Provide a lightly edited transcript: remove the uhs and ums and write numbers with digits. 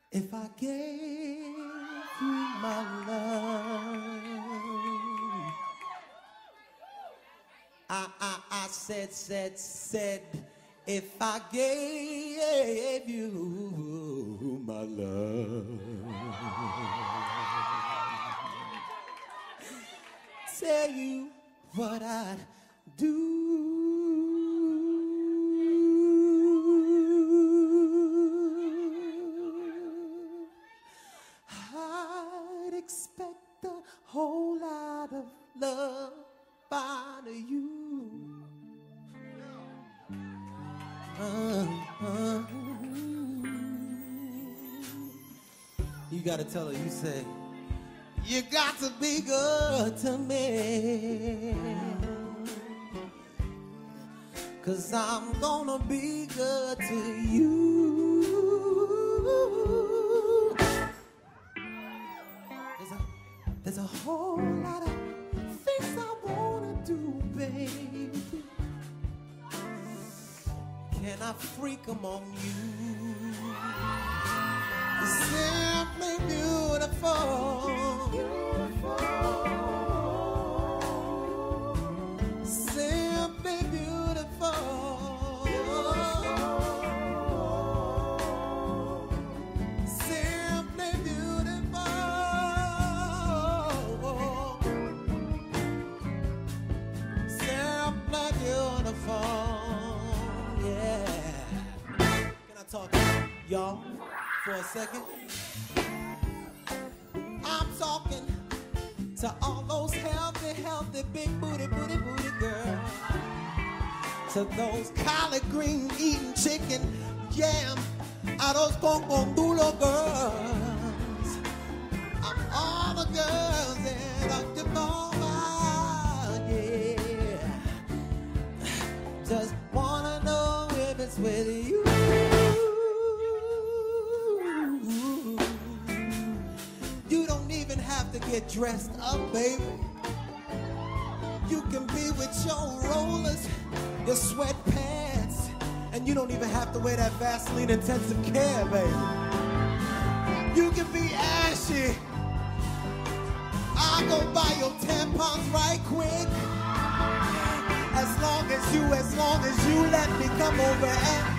If I gave you my love, I said, if I gave you my love, tell you what I'd do. I'd expect a whole lot of love out of you. You gotta tell her, you say, you got to be good to me, 'cause I'm gonna be good to you. There's a whole lot of things I wanna do, baby. Can I freak 'em on you? You're simply beautiful. Simply beautiful. Simply beautiful. Simply beautiful. Yeah. Can I talk to y'all for a second? I'm talking to all those healthy, big booty girls. To those collard green eating chicken, yam, those concondulo girls. All the girls that are the yeah. Just wanna know if it's with you. You don't even have to get dressed up, baby. You can be with your rollers, your sweatpants, and you don't even have to wear that Vaseline intensive care, baby. You can be ashy. I'll go buy your tampons right quick. As long as you let me come over and